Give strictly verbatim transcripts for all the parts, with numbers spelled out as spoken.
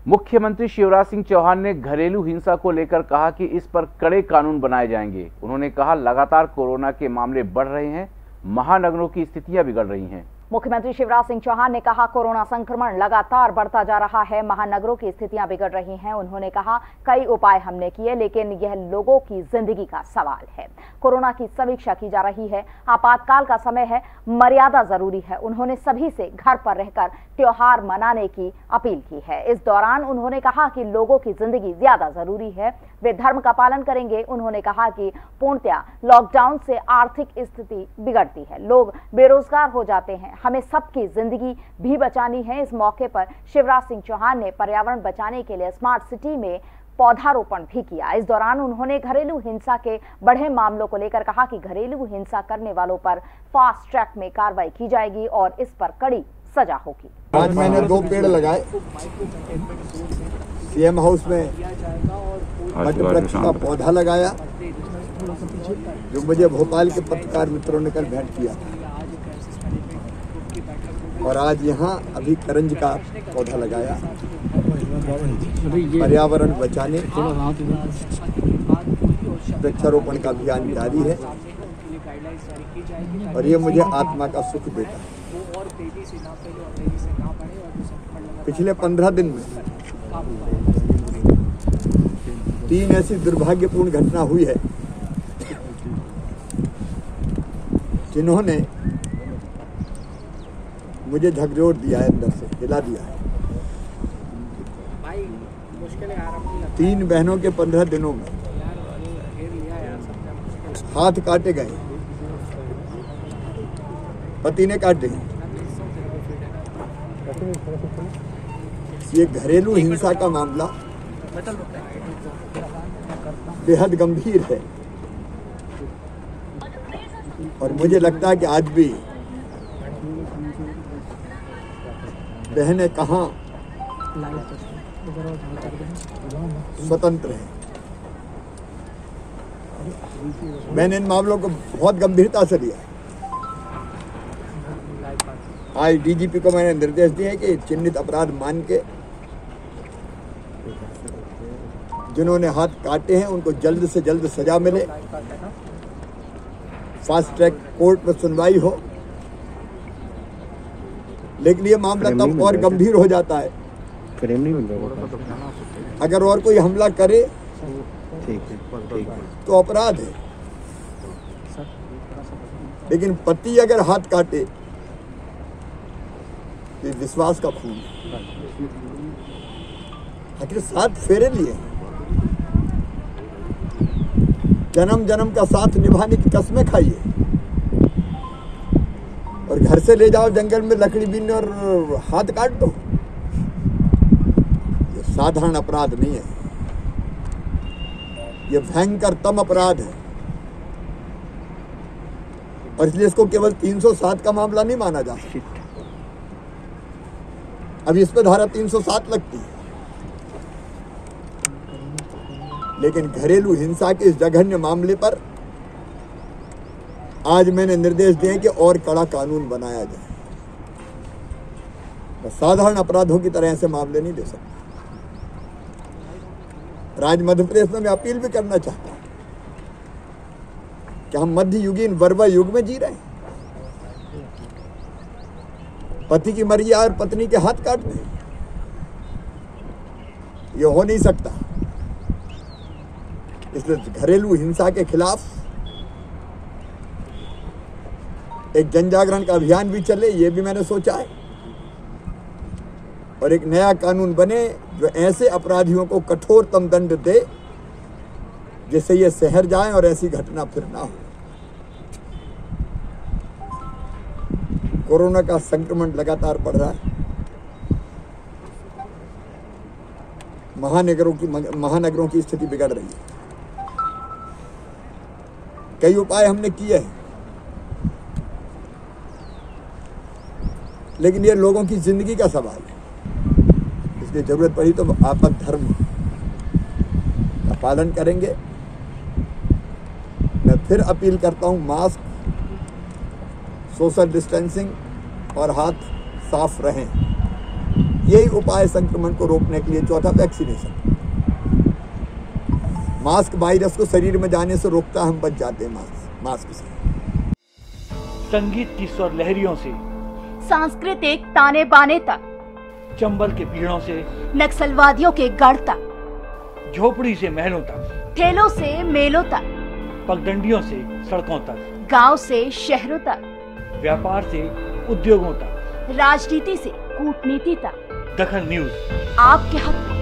मुख्यमंत्री शिवराज सिंह चौहान ने घरेलू हिंसा को लेकर कहा कि इस पर कड़े कानून बनाए जाएंगे। उन्होंने कहा, लगातार कोरोना के मामले बढ़ रहे हैं, महानगरों की स्थितियां बिगड़ रही हैं। मुख्यमंत्री शिवराज सिंह चौहान ने कहा, कोरोना संक्रमण लगातार बढ़ता जा रहा है, महानगरों की स्थितियां बिगड़ रही हैं। उन्होंने कहा, कई उपाय हमने किए, लेकिन यह लोगों की जिंदगी का सवाल है। कोरोना की समीक्षा की जा रही है, आपातकाल का समय है, मर्यादा जरूरी है। उन्होंने सभी से घर पर रहकर त्योहार मनाने की अपील की है। इस दौरान उन्होंने कहा कि लोगों की जिंदगी ज्यादा जरूरी है, वे धर्म का पालन करेंगे। उन्होंने कहा कि पूर्णतया लॉकडाउन से आर्थिक स्थिति बिगड़ती है, लोग बेरोजगार हो जाते हैं, हमें सबकी जिंदगी भी बचानी है। इस मौके पर शिवराज सिंह चौहान ने पर्यावरण बचाने के लिए स्मार्ट सिटी में पौधारोपण भी किया। इस दौरान उन्होंने घरेलू हिंसा के बढ़े मामलों को लेकर कहा कि घरेलू हिंसा करने वालों पर फास्ट ट्रैक में कार्रवाई की जाएगी और इस पर कड़ी सजा होगी। आज मैंने दो पेड़ लगाए सीएम हाउस में, वट वृक्ष का पौधा लगाया जो मुझे भोपाल के पत्रकार मित्रों ने कल भेंट किया, और आज यहाँ अभी करंज का पौधा लगाया। पर्यावरण बचाने वृक्षारोपण का अभियान जारी है और ये मुझे आत्मा का सुख देता है। पिछले पंद्रह दिन में तीन ऐसी दुर्भाग्यपूर्ण घटना हुई है जिन्होंने मुझे झकझोर दिया है, अंदर से हिला दिया है। तीन बहनों के पंद्रह दिनों में हाथ काटे गए, पति ने काटे। ये घरेलू हिंसा का मामला बेहद गंभीर है और मुझे लगता है कि आज भी बहनें कहाँ स्वतंत्र हैं। मैंने इन मामलों को बहुत गंभीरता से लिया। आज डीजीपी को मैंने निर्देश दिए कि चिन्हित अपराध मान के जिन्होंने हाथ काटे हैं उनको जल्द से जल्द सजा मिले, फास्ट ट्रैक कोर्ट में सुनवाई हो। लेकिन ये मामला तब और गंभीर हो जाता है अगर और कोई हमला करे तो अपराध है, लेकिन पति अगर हाथ काटे तो विश्वास का खून है। आखिर साथ फेरे लिए, जन्म जन्म का साथ निभाने की कसमें खाइए और घर से ले जाओ जंगल में लकड़ी बीनने और हाथ काट दो। ये साधारण अपराध नहीं है, ये भयंकरतम अपराध है और इसलिए इसको केवल तीन सौ सात का मामला नहीं माना जा सकता। अब इस पे धारा तीन सौ सात लगती है, लेकिन घरेलू हिंसा के इस जघन्य मामले पर आज मैंने निर्देश दिए कि और कड़ा कानून बनाया जाए। बस साधारण अपराधों की तरह ऐसे मामले नहीं दे सकते। राज्य मध्य प्रदेश में मैं अपील भी करना चाहता हूं कि हम मध्ययुगीन वर्वा युग में जी रहे हैं। पति की मर्जी और पत्नी के हाथ काट दें, ये हो नहीं सकता। इसलिए घरेलू हिंसा के खिलाफ एक जन जागरण का अभियान भी चले, ये भी मैंने सोचा है, और एक नया कानून बने जो ऐसे अपराधियों को कठोरतम दंड दे जिससे ये शहर जाए और ऐसी घटना फिर ना हो। कोरोना का संक्रमण लगातार बढ़ रहा है, महानगरों की महानगरों की स्थिति बिगड़ रही है। कई उपाय हमने किए हैं, लेकिन ये लोगों की जिंदगी का सवाल है, इसलिए जरूरत पड़ी तो आपद धर्म का पालन करेंगे। मैं फिर अपील करता हूं, मास्क, सोशल डिस्टेंसिंग और हाथ साफ रहें। यही उपाय संक्रमण को रोकने के लिए। चौथा, वैक्सीनेशन। मास्क वायरस को शरीर में जाने से रोकता, हम बच जाते हैं मास्क मास्क से। संगीत की स्वर लहरियों से सांस्कृतिक ताने बाने तक, चंबल के पीड़ों से नक्सलवादियों के गढ़ तक, झोपड़ी से महलों तक, ठेलों से मेलों तक, पगडंडियों से सड़कों तक, गांव से शहरों तक, व्यापार से उद्योगों तक, राजनीति से कूटनीति तक, दखल न्यूज आपके हक में।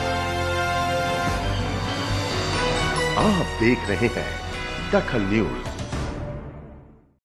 आप देख रहे हैं दखल न्यूज।